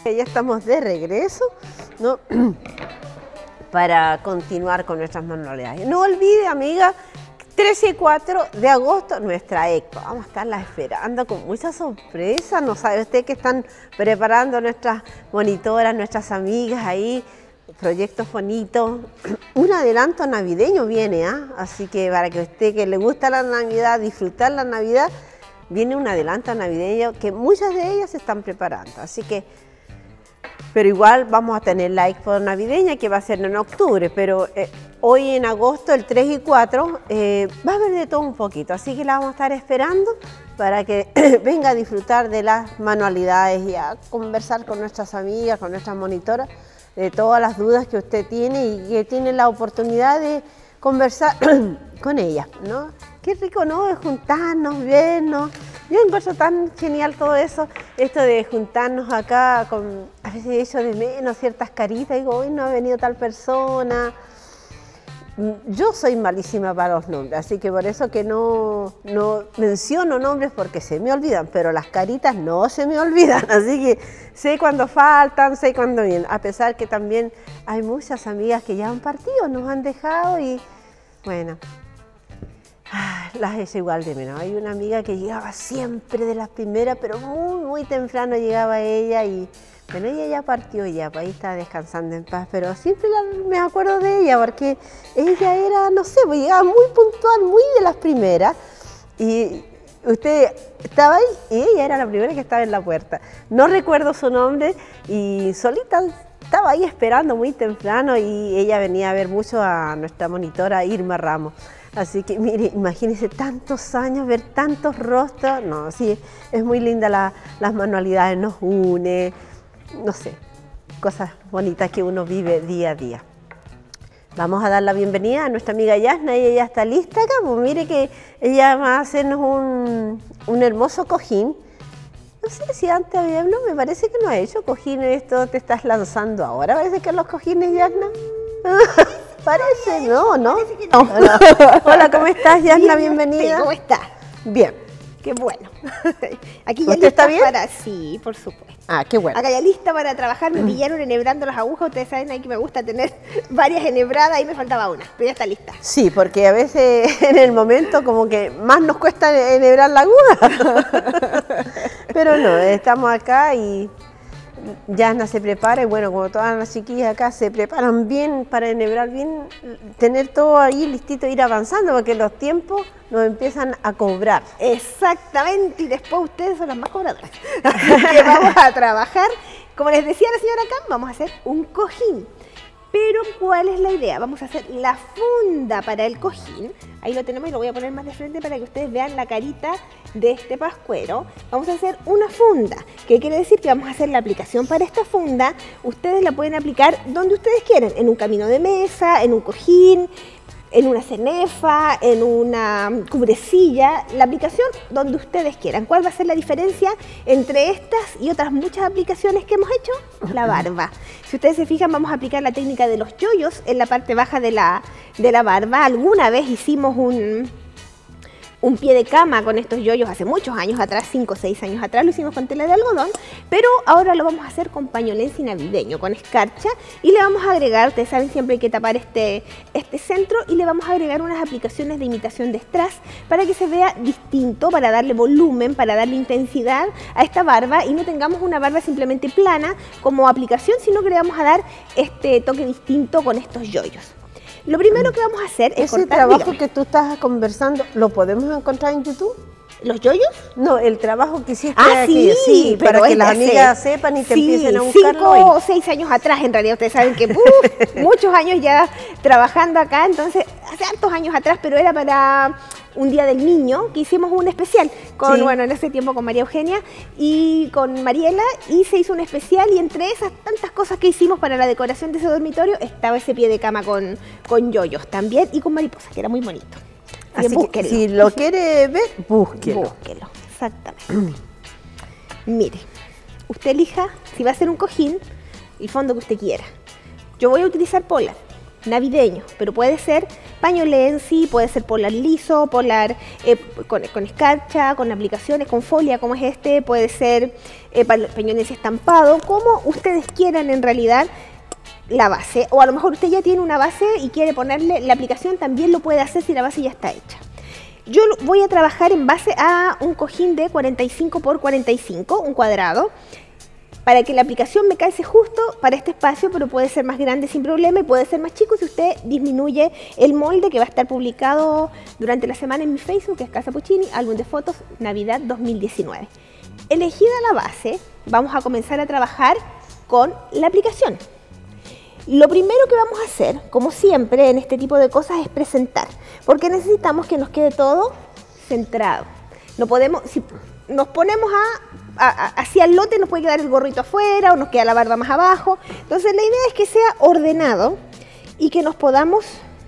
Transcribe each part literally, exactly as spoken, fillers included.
Ya estamos de regreso, ¿no? Para continuar con nuestras manualidades. No olvide, amiga, trece y cuatro de agosto, nuestra expo. Vamos a estarla esperando con mucha sorpresa. No sabe usted que están preparando nuestras monitoras, nuestras amigas ahí, proyectos bonitos. Un adelanto navideño viene, ¿ah? ¿eh? Así que para que usted que le gusta la Navidad, disfrutar la Navidad, viene un adelanto navideño que muchas de ellas se están preparando. Así que, pero igual vamos a tener la expo navideña que va a ser en octubre, pero eh, hoy en agosto, el tres y cuatro, eh, va a haber de todo un poquito. Así que la vamos a estar esperando para que venga a disfrutar de las manualidades y a conversar con nuestras amigas, con nuestras monitoras, de todas las dudas que usted tiene y que tiene la oportunidad de conversar con ellas, ¿no? Qué rico, ¿no? De juntarnos, vernos. Yo encuentro tan genial todo eso, esto de juntarnos acá, con, a veces he hecho de menos ciertas caritas, digo, hoy no ha venido tal persona. Yo soy malísima para los nombres, así que por eso que no, no menciono nombres porque se me olvidan, pero las caritas no se me olvidan, así que sé cuándo faltan, sé cuándo vienen, a pesar que también hay muchas amigas que ya han partido, nos han dejado y bueno, las es igual de menos. Hay una amiga que llegaba siempre de las primeras, pero muy, muy temprano llegaba ella y bueno, ella ya partió ya, pues ahí está descansando en paz, pero siempre la, me acuerdo de ella porque ella era, no sé, pues llegaba muy puntual, muy de las primeras y usted estaba ahí y ella era la primera que estaba en la puerta. No recuerdo su nombre y solita estaba ahí esperando muy temprano y ella venía a ver mucho a nuestra monitora Irma Ramos. Así que mire, imagínense tantos años, ver tantos rostros. No, sí, es muy linda la, las manualidades, nos une, no sé, cosas bonitas que uno vive día a día. Vamos a dar la bienvenida a nuestra amiga Yasna, ella ya está lista acá, pues mire que ella va a hacernos un, un hermoso cojín. No sé si antes había, no, me parece que no ha hecho cojines, esto te estás lanzando ahora, parece que los cojines, Yasna. Parece, no, ¿no? Parece que no. Hola. Hola, ¿cómo estás, Yasna? Bien, bienvenida. ¿Cómo estás? Bien. Qué bueno. Aquí ya ¿Usted está bien? Para... Sí, por supuesto. Ah, qué bueno. Acá ya lista para trabajar, me pillaron enhebrando las agujas. Ustedes saben ahí que me gusta tener varias enhebradas y me faltaba una, pero ya está lista. Sí, porque a veces en el momento como que más nos cuesta enhebrar la aguja. Pero no, estamos acá y Yasna se prepara y bueno, como todas las chiquillas acá se preparan bien para enhebrar bien, tener todo ahí listito, ir avanzando porque los tiempos nos empiezan a cobrar. Exactamente, y después ustedes son las más cobradoras. Así que vamos a trabajar, como les decía la señora Cam, vamos a hacer un cojín. Pero ¿cuál es la idea? Vamos a hacer la funda para el cojín. Ahí lo tenemos y lo voy a poner más de frente para que ustedes vean la carita de este pascuero. Vamos a hacer una funda. ¿Qué quiere decir? Que vamos a hacer la aplicación para esta funda. Ustedes la pueden aplicar donde ustedes quieran. En un camino de mesa, en un cojín, en una cenefa, en una cubrecilla, la aplicación donde ustedes quieran. ¿Cuál va a ser la diferencia entre estas y otras muchas aplicaciones que hemos hecho? La barba. Si ustedes se fijan, vamos a aplicar la técnica de los yoyos en la parte baja de la, de la barba. Alguna vez hicimos un, un pie de cama con estos yoyos hace muchos años atrás, cinco o seis años atrás, lo hicimos con tela de algodón, pero ahora lo vamos a hacer con pañolense navideño, con escarcha, y le vamos a agregar, ustedes saben, siempre hay que tapar este, este centro, y le vamos a agregar unas aplicaciones de imitación de strass para que se vea distinto, para darle volumen, para darle intensidad a esta barba y no tengamos una barba simplemente plana como aplicación, sino que le vamos a dar este toque distinto con estos yoyos. Lo primero que vamos a hacer es ese cortar, trabajo dígame. que tú estás conversando, ¿lo podemos encontrar en YouTube? ¿Los yoyos? No, el trabajo que hiciste Ah, aquí, sí, sí, para que es las de amigas hace- sepan y te sí, empiecen a buscarlo cinco hoy. o seis años atrás, en realidad, ustedes saben que uf, muchos años ya trabajando acá, entonces, hace hartos años atrás, pero era para un día del niño, que hicimos un especial, con, Sí. bueno, en ese tiempo con María Eugenia y con Mariela, y se hizo un especial, y entre esas tantas cosas que hicimos para la decoración de ese dormitorio, estaba ese pie de cama con, con yoyos también, y con mariposas, que era muy bonito. Así que búsquenlo. si lo quiere ver, búsquelo. Búsquelo, exactamente. Mire, usted elija si va a hacer un cojín, el fondo que usted quiera. Yo voy a utilizar polar, navideño, pero puede ser pañolensi, puede ser polar liso, polar eh, con, con escarcha, con aplicaciones, con folia como es este, puede ser eh, pañolensi estampado, como ustedes quieran en realidad la base, o a lo mejor usted ya tiene una base y quiere ponerle la aplicación, también lo puede hacer si la base ya está hecha. Yo voy a trabajar en base a un cojín de cuarenta y cinco por cuarenta y cinco, un cuadrado, para que la aplicación me calce justo para este espacio, pero puede ser más grande sin problema y puede ser más chico si usted disminuye el molde, que va a estar publicado durante la semana en mi Facebook, que es Casa Puccini, álbum de fotos Navidad dos mil diecinueve. Elegida la base, vamos a comenzar a trabajar con la aplicación. Lo primero que vamos a hacer, como siempre en este tipo de cosas, es presentar, porque necesitamos que nos quede todo centrado. No podemos, si nos ponemos a, a, a, hacia el lote, nos puede quedar el gorrito afuera o nos queda la barba más abajo. Entonces la idea es que sea ordenado y que nos podamos,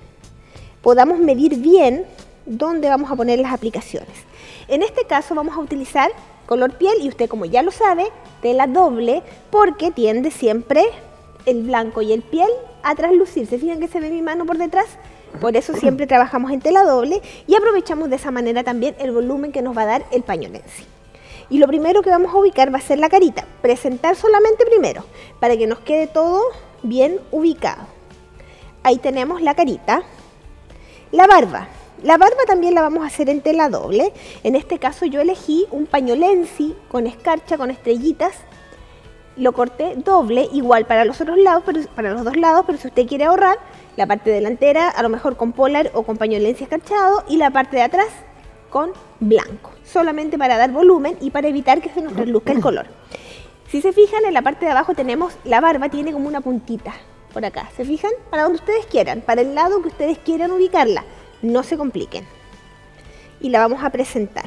podamos medir bien dónde vamos a poner las aplicaciones. En este caso vamos a utilizar color piel y usted, como ya lo sabe, tela doble, porque tiende siempre el blanco y el piel a traslucir. ¿Se fijan que se ve mi mano por detrás? Por eso siempre trabajamos en tela doble y aprovechamos de esa manera también el volumen que nos va a dar el pañolensi. Y lo primero que vamos a ubicar va a ser la carita. Presentar solamente primero, para que nos quede todo bien ubicado. Ahí tenemos la carita. La barba. La barba también la vamos a hacer en tela doble. En este caso yo elegí un pañolensi con escarcha, con estrellitas. Lo corté doble, igual para los otros lados, pero para los dos lados, pero si usted quiere ahorrar, la parte delantera a lo mejor con polar o con pañolensi escarchado y la parte de atrás con blanco, solamente para dar volumen y para evitar que se nos reluzca el color. Si se fijan, en la parte de abajo tenemos, la barba tiene como una puntita por acá, ¿se fijan? Para donde ustedes quieran, para el lado que ustedes quieran ubicarla, no se compliquen. Y la vamos a presentar.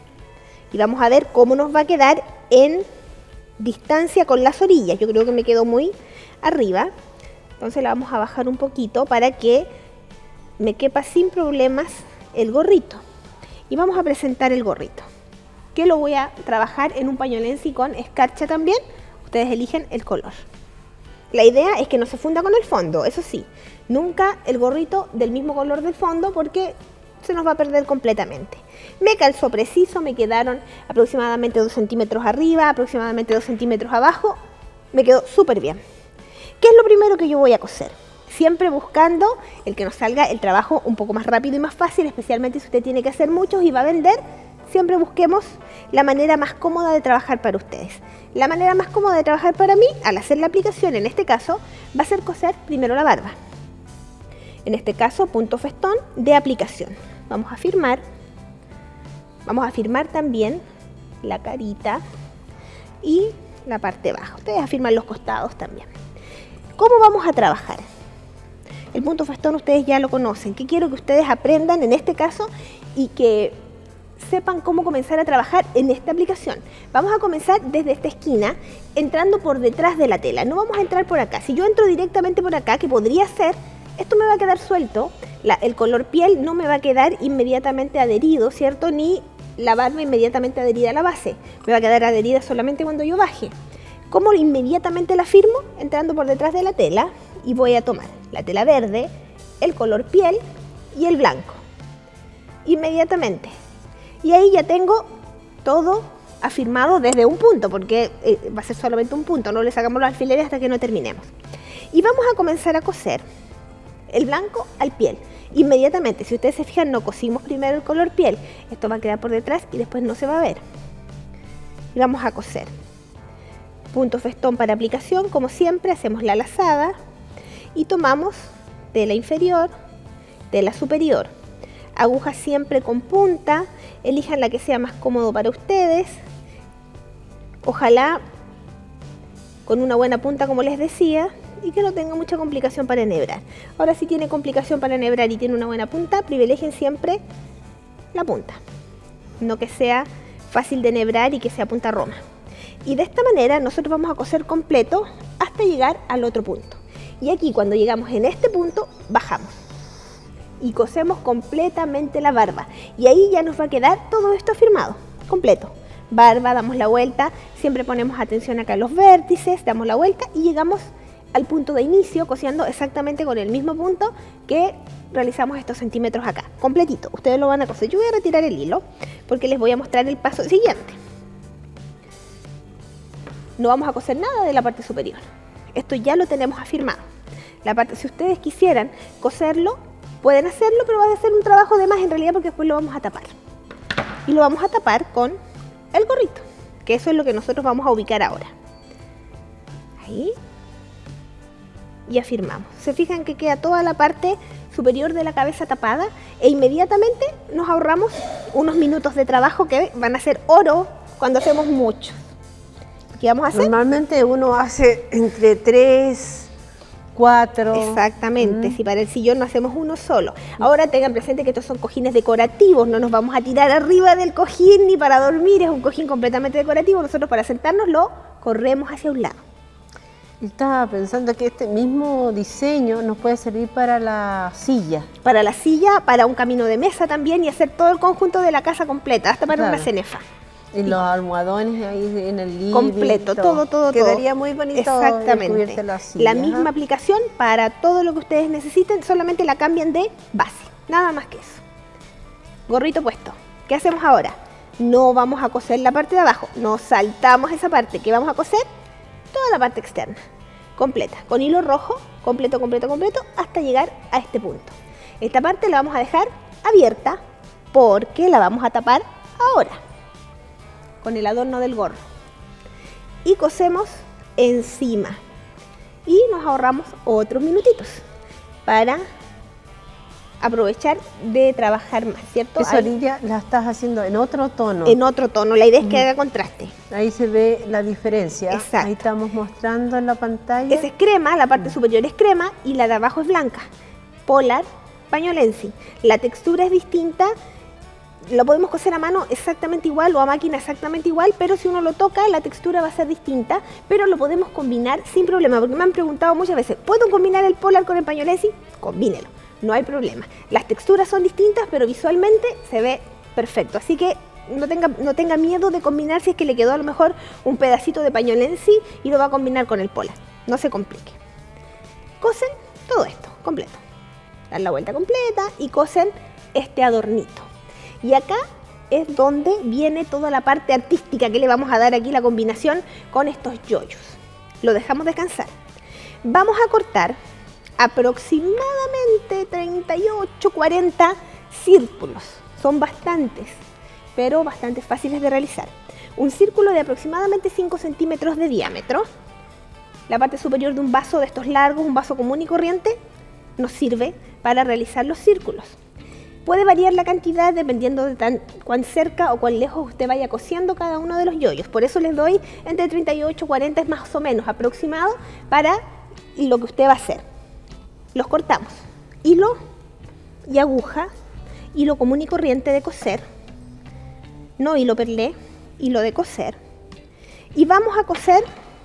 Y vamos a ver cómo nos va a quedar en distancia con las orillas. Yo creo que me quedó muy arriba, entonces la vamos a bajar un poquito para que me quepa sin problemas el gorrito. Y vamos a presentar el gorrito, que lo voy a trabajar en un pañolensi con escarcha también. Ustedes eligen el color. La idea es que no se funda con el fondo, eso sí, nunca el gorrito del mismo color del fondo, porque se nos va a perder completamente. Me calzó preciso, me quedaron aproximadamente dos centímetros arriba, aproximadamente dos centímetros abajo, me quedó súper bien. ¿Qué es lo primero que yo voy a coser? Siempre buscando el que nos salga el trabajo un poco más rápido y más fácil, especialmente si usted tiene que hacer muchos y va a vender. Siempre busquemos la manera más cómoda de trabajar para ustedes. La manera más cómoda de trabajar para mí, al hacer la aplicación, en este caso, va a ser coser primero la barba. En este caso, punto festón de aplicación. Vamos a firmar. Vamos a firmar también la carita y la parte baja. Ustedes afirman los costados también. ¿Cómo vamos a trabajar? El punto festón ustedes ya lo conocen. ¿Qué quiero que ustedes aprendan en este caso y que sepan cómo comenzar a trabajar en esta aplicación? Vamos a comenzar desde esta esquina, entrando por detrás de la tela. No vamos a entrar por acá. Si yo entro directamente por acá, que podría ser, esto me va a quedar suelto. La, el color piel no me va a quedar inmediatamente adherido, ¿cierto? Ni la barba inmediatamente adherida a la base. Me va a quedar adherida solamente cuando yo baje. ¿Cómo inmediatamente la firmo? Entrando por detrás de la tela y voy a tomar la tela verde, el color piel y el blanco. Inmediatamente. Y ahí ya tengo todo afirmado desde un punto, porque eh, va a ser solamente un punto, no le sacamos los alfileres hasta que no terminemos. Y vamos a comenzar a coser el blanco al piel. Inmediatamente, si ustedes se fijan, no cosimos primero el color piel. Esto va a quedar por detrás y después no se va a ver. Y vamos a coser. Punto festón para aplicación, como siempre, hacemos la lazada y tomamos tela inferior, tela superior. Aguja siempre con punta, elijan la que sea más cómodo para ustedes. Ojalá con una buena punta, como les decía, y que no tenga mucha complicación para enhebrar. Ahora, si tiene complicación para enhebrar y tiene una buena punta, privilegien siempre la punta. No que sea fácil de enhebrar y que sea punta roma. Y de esta manera nosotros vamos a coser completo hasta llegar al otro punto. Y aquí, cuando llegamos en este punto, bajamos. Y cosemos completamente la barba. Y ahí ya nos va a quedar todo esto firmado, completo. Barba, damos la vuelta, siempre ponemos atención acá a los vértices, damos la vuelta y llegamos al punto de inicio, cosiendo exactamente con el mismo punto que realizamos estos centímetros acá, completito. Ustedes lo van a coser. Yo voy a retirar el hilo porque les voy a mostrar el paso siguiente. No vamos a coser nada de la parte superior. Esto ya lo tenemos afirmado. La parte, si ustedes quisieran coserlo, pueden hacerlo, pero va a ser un trabajo de más en realidad porque después lo vamos a tapar. Y lo vamos a tapar con el gorrito, que eso es lo que nosotros vamos a ubicar ahora. Ahí. Y afirmamos. Se fijan que queda toda la parte superior de la cabeza tapada e inmediatamente nos ahorramos unos minutos de trabajo que van a ser oro cuando hacemos mucho. ¿Qué vamos a hacer? Normalmente uno hace entre tres, cuatro. Exactamente, Mm. si para el sillón no hacemos uno solo. Ahora tengan presente que estos son cojines decorativos, no nos vamos a tirar arriba del cojín ni para dormir, es un cojín completamente decorativo. Nosotros para sentarnos lo corremos hacia un lado. Estaba pensando que este mismo diseño nos puede servir para la silla. Para la silla, para un camino de mesa también y hacer todo el conjunto de la casa completa, hasta para Claro. una cenefa. Y los almohadones ahí en el living. Completo, todo, todo, Quedaría todo. muy bonito. Exactamente. cubierta la silla. La misma Ajá. aplicación para todo lo que ustedes necesiten, solamente la cambian de base. Nada más que eso. Gorrito puesto. ¿Qué hacemos ahora? No vamos a coser la parte de abajo. Nos saltamos esa parte. ¿Qué vamos a coser? Toda la parte externa. Completa. Con hilo rojo. Completo, completo, completo. Hasta llegar a este punto. Esta parte la vamos a dejar abierta porque la vamos a tapar ahora con el adorno del gorro y cosemos encima y nos ahorramos otros minutitos para aprovechar de trabajar más, ¿cierto? Esa Ahí, orilla la estás haciendo en otro tono. en otro tono, la idea es que haga contraste. Ahí se ve la diferencia. Exacto. Ahí estamos mostrando en la pantalla. Esa es crema, la parte superior es crema y la de abajo es blanca. Polar, pañolensi. La textura es distinta. Lo podemos coser a mano exactamente igual o a máquina exactamente igual, pero si uno lo toca la textura va a ser distinta, pero lo podemos combinar sin problema, porque me han preguntado muchas veces, ¿puedo combinar el polar con el pañolensi? Combínelo, no hay problema. Las texturas son distintas, pero visualmente se ve perfecto, así que no tenga, no tenga miedo de combinar si es que le quedó a lo mejor un pedacito de pañolensi y lo va a combinar con el polar, no se complique. Cosen todo esto, completo. Dan la vuelta completa y cosen este adornito. Y acá es donde viene toda la parte artística que le vamos a dar aquí la combinación con estos yoyos. Lo dejamos descansar. Vamos a cortar aproximadamente treinta y ocho, cuarenta círculos. Son bastantes, pero bastante fáciles de realizar. Un círculo de aproximadamente cinco centímetros de diámetro. La parte superior de un vaso de estos largos, un vaso común y corriente, nos sirve para realizar los círculos. Puede variar la cantidad dependiendo de tan, cuán cerca o cuán lejos usted vaya cosiendo cada uno de los yoyos. Por eso les doy entre treinta y ocho y cuarenta, es más o menos aproximado para lo que usted va a hacer. Los cortamos. Hilo y aguja, hilo común y corriente de coser, no hilo perlé, hilo de coser. Y vamos a coser,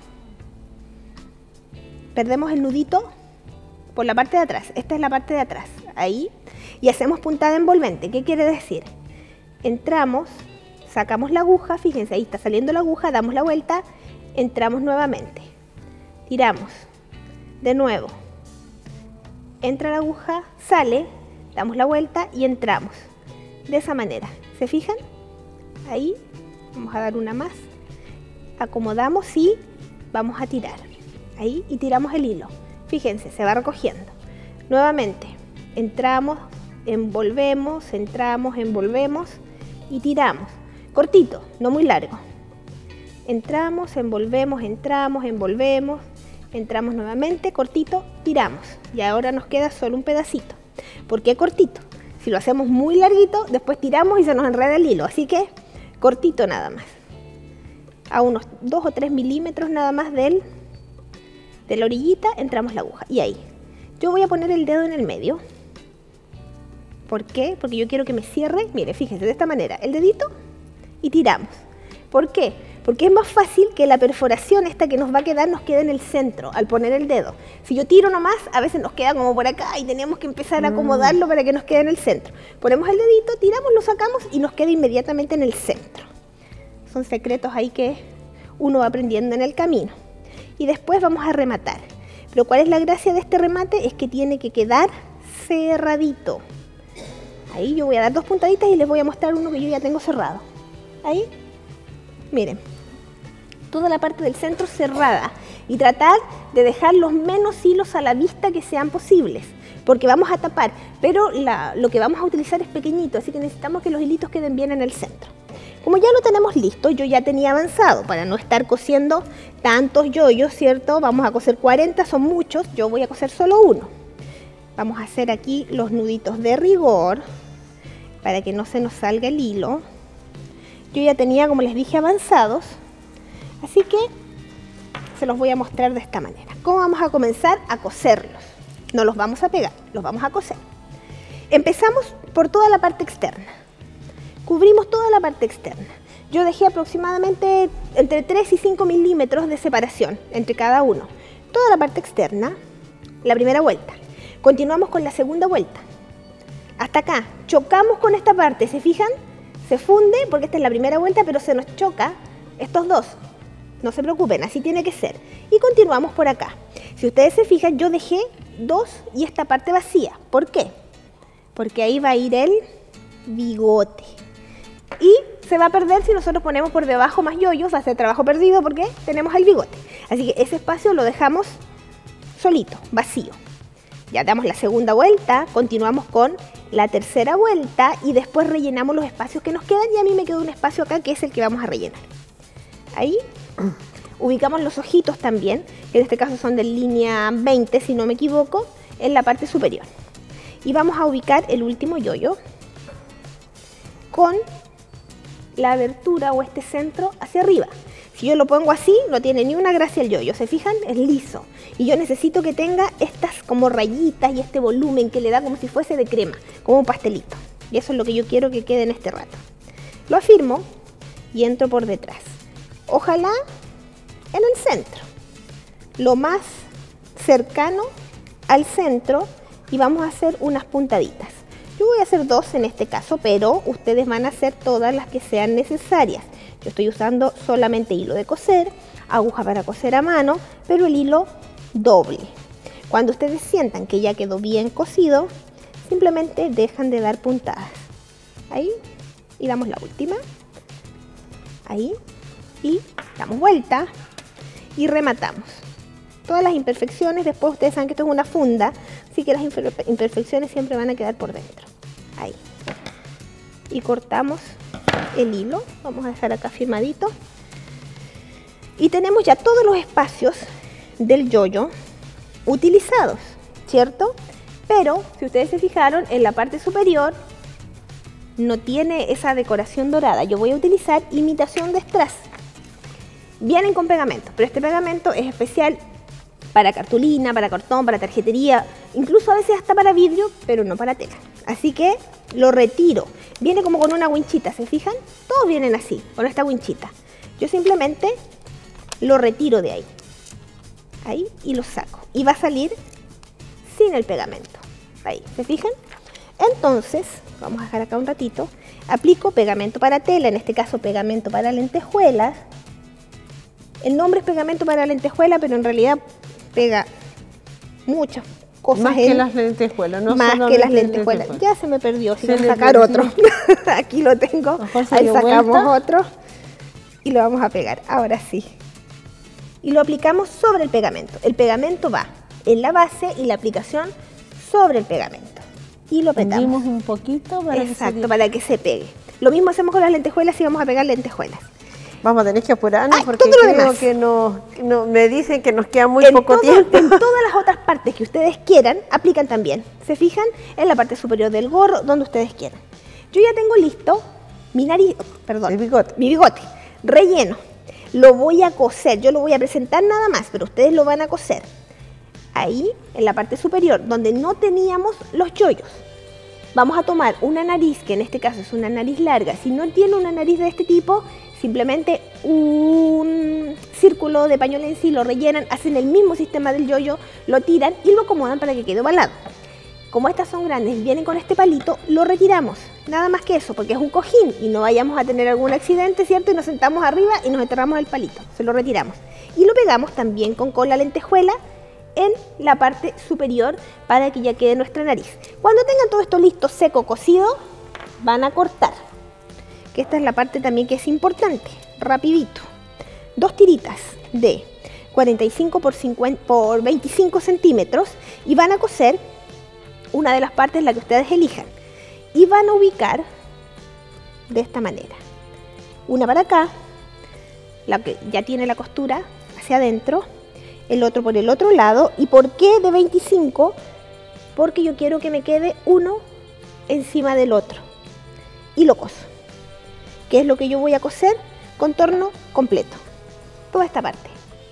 perdemos el nudito por la parte de atrás. Esta es la parte de atrás, ahí. Y hacemos puntada envolvente. ¿Qué quiere decir? Entramos, sacamos la aguja, fíjense, ahí está saliendo la aguja, damos la vuelta, entramos nuevamente, tiramos, de nuevo, entra la aguja, sale, damos la vuelta y entramos. De esa manera, ¿se fijan? Ahí, vamos a dar una más, acomodamos y vamos a tirar. Ahí, y tiramos el hilo. Fíjense, se va recogiendo. Nuevamente, entramos, envolvemos, entramos, envolvemos y tiramos. Cortito, no muy largo. Entramos, envolvemos, entramos, envolvemos, entramos nuevamente, cortito, tiramos. Y ahora nos queda solo un pedacito. ¿Por qué cortito? Si lo hacemos muy larguito, después tiramos y se nos enreda el hilo. Así que cortito nada más. A unos dos o tres milímetros nada más del, de la orillita, entramos la aguja. Y ahí. Yo voy a poner el dedo en el medio. ¿Por qué? Porque yo quiero que me cierre, mire, fíjense, de esta manera, el dedito y tiramos. ¿Por qué? Porque es más fácil que la perforación esta que nos va a quedar nos quede en el centro al poner el dedo. Si yo tiro nomás, a veces nos queda como por acá y tenemos que empezar a acomodarlo para que nos quede en el centro. Ponemos el dedito, tiramos, lo sacamos y nos queda inmediatamente en el centro. Son secretos ahí que uno va aprendiendo en el camino. Y después vamos a rematar. Pero ¿cuál es la gracia de este remate? Es que tiene que quedar cerradito. Ahí yo voy a dar dos puntaditas y les voy a mostrar uno que yo ya tengo cerrado. Ahí, miren, toda la parte del centro cerrada y tratar de dejar los menos hilos a la vista que sean posibles, porque vamos a tapar, pero la, lo que vamos a utilizar es pequeñito, así que necesitamos que los hilitos queden bien en el centro. Como ya lo tenemos listo, yo ya tenía avanzado para no estar cosiendo tantos yoyos, ¿cierto? Vamos a coser cuarenta, son muchos, yo voy a coser solo uno. Vamos a hacer aquí los nuditos de rigor para que no se nos salga el hilo. Yo ya tenía, como les dije, avanzados, así que se los voy a mostrar de esta manera. ¿Cómo vamos a comenzar a coserlos? No los vamos a pegar, los vamos a coser. Empezamos por toda la parte externa. Cubrimos toda la parte externa. Yo dejé aproximadamente entre tres y cinco milímetros de separación entre cada uno. Toda la parte externa, la primera vuelta. Continuamos con la segunda vuelta. Hasta acá, chocamos con esta parte, ¿se fijan? Se funde porque esta es la primera vuelta, pero se nos choca estos dos. No se preocupen, así tiene que ser. Y continuamos por acá. Si ustedes se fijan, yo dejé dos y esta parte vacía. ¿Por qué? Porque ahí va a ir el bigote. Y se va a perder si nosotros ponemos por debajo más yoyos, va a ser trabajo perdido porque tenemos el bigote. Así que ese espacio lo dejamos solito, vacío. Ya damos la segunda vuelta, continuamos con la tercera vuelta y después rellenamos los espacios que nos quedan y a mí me quedó un espacio acá que es el que vamos a rellenar. Ahí ubicamos los ojitos también, que en este caso son de línea veinte si no me equivoco, en la parte superior. Y vamos a ubicar el último yoyo con la abertura o este centro hacia arriba. Si yo lo pongo así, no tiene ni una gracia el yoyo, ¿se fijan? Es liso. Y yo necesito que tenga estas como rayitas y este volumen que le da como si fuese de crema, como un pastelito. Y eso es lo que yo quiero que quede en este rato. Lo afirmo y entro por detrás. Ojalá en el centro, lo más cercano al centro, y vamos a hacer unas puntaditas. Yo voy a hacer dos en este caso, pero ustedes van a hacer todas las que sean necesarias. Yo estoy usando solamente hilo de coser, aguja para coser a mano, pero el hilo doble. Cuando ustedes sientan que ya quedó bien cosido, simplemente dejan de dar puntadas. Ahí, y damos la última. Ahí, y damos vuelta y rematamos. Todas las imperfecciones, después ustedes saben que esto es una funda, así que las imperfecciones siempre van a quedar por dentro. Ahí. Y cortamos el hilo, vamos a dejar acá firmadito. Y tenemos ya todos los espacios del yoyo utilizados, ¿cierto? Pero, si ustedes se fijaron, en la parte superior no tiene esa decoración dorada. Yo voy a utilizar imitación de strass. Vienen con pegamento, pero este pegamento es especial para cartulina, para cartón, para tarjetería, incluso a veces hasta para vidrio, pero no para tela. Así que lo retiro. Viene como con una winchita, ¿se fijan? Todos vienen así, con esta winchita. Yo simplemente lo retiro de ahí. Ahí, y lo saco. Y va a salir sin el pegamento. Ahí, ¿se fijan? Entonces, vamos a dejar acá un ratito. Aplico pegamento para tela, en este caso pegamento para lentejuelas. El nombre es pegamento para lentejuela, pero en realidad pega muchas cosas. Más que las lentejuelas, no Más que las lentejuelas. lentejuelas. Ya se me perdió, si vamos a sacar otro. Aquí lo tengo. Ahí sacamos vuelta. otro y lo vamos a pegar. Ahora sí. Y lo aplicamos sobre el pegamento. El pegamento va en la base y la aplicación sobre el pegamento. Y lo petamos. Hundimos un poquito para Exacto, que se... para que se pegue. Lo mismo hacemos con las lentejuelas y vamos a pegar lentejuelas. Vamos a tener que apurarnos Ay, porque creo que no, no, me dicen que nos queda muy en poco todo, tiempo. En todas las otras partes que ustedes quieran, aplican también. ¿Se fijan? En la parte superior del gorro, donde ustedes quieran. Yo ya tengo listo mi nariz, perdón, El bigote. mi bigote, relleno. Lo voy a coser, yo lo voy a presentar nada más, pero ustedes lo van a coser. Ahí, en la parte superior, donde no teníamos los yoyos. Vamos a tomar una nariz, que en este caso es una nariz larga. Si no tiene una nariz de este tipo, simplemente un círculo de pañuelo en sí, lo rellenan, hacen el mismo sistema del yoyo, lo tiran y lo acomodan para que quede ovalado. Como estas son grandes y vienen con este palito, lo retiramos. Nada más que eso, porque es un cojín y no vayamos a tener algún accidente, ¿cierto? Y nos sentamos arriba y nos enterramos el palito. Se lo retiramos. Y lo pegamos también con cola lentejuela en la parte superior para que ya quede nuestra nariz. Cuando tengan todo esto listo, seco, cocido, van a cortar. Que esta es la parte también que es importante, rapidito. Dos tiritas de cuarenta y cinco por, cincuenta, por veinticinco centímetros y van a coser una de las partes, la que ustedes elijan. Y van a ubicar de esta manera. Una para acá, la que ya tiene la costura hacia adentro, el otro por el otro lado. ¿Y por qué de veinticinco? Porque yo quiero que me quede uno encima del otro. Y lo coso. ¿Qué es lo que yo voy a coser? Contorno completo. Toda esta parte.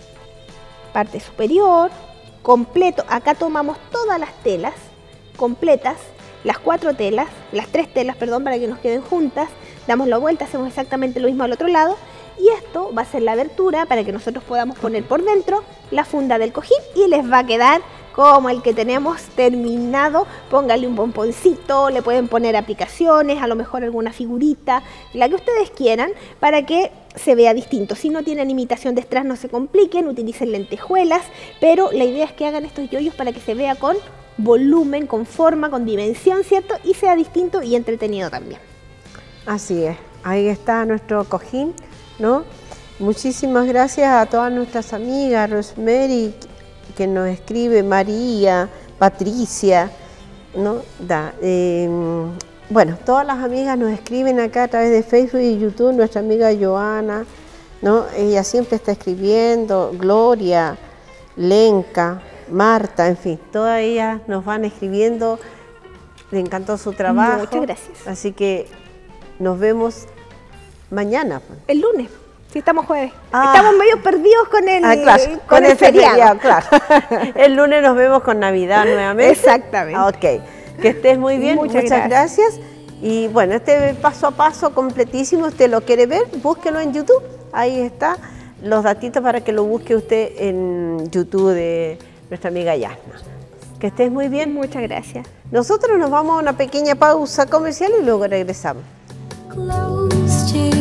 Parte superior, completo. Acá tomamos todas las telas completas, las cuatro telas, las tres telas, perdón, para que nos queden juntas. Damos la vuelta, hacemos exactamente lo mismo al otro lado. Y esto va a ser la abertura para que nosotros podamos poner por dentro la funda del cojín y les va a quedar como el que tenemos terminado. Pónganle un pomponcito, le pueden poner aplicaciones, a lo mejor alguna figurita, la que ustedes quieran, para que se vea distinto. Si no tienen imitación de strass, no se compliquen, utilicen lentejuelas, pero la idea es que hagan estos yoyos para que se vea con volumen, con forma, con dimensión, ¿cierto? Y sea distinto y entretenido también. Así es, ahí está nuestro cojín, ¿no? Muchísimas gracias a todas nuestras amigas, Rosemary, que nos escribe, María, Patricia, ¿no? Da, eh, bueno, todas las amigas nos escriben acá a través de Facebook y YouTube, nuestra amiga Joana, ¿no? Ella siempre está escribiendo, Gloria, Lenka, Marta, en fin, todas ellas nos van escribiendo, le encantó su trabajo. Muchas gracias. Así que nos vemos mañana. El lunes. Si estamos jueves. Ah. Estamos medio perdidos con el, ah, claro, con con el el feriado. feriado, claro. El lunes nos vemos con Navidad nuevamente. Exactamente. Ah, ok. Que estés muy bien. Muchas, Muchas gracias. gracias. Y bueno, este paso a paso completísimo, usted lo quiere ver, búsquelo en YouTube. Ahí está los datitos para que lo busque usted en YouTube de nuestra amiga Yasna. Que estés muy bien. Muchas gracias. Nosotros nos vamos a una pequeña pausa comercial y luego regresamos. Close to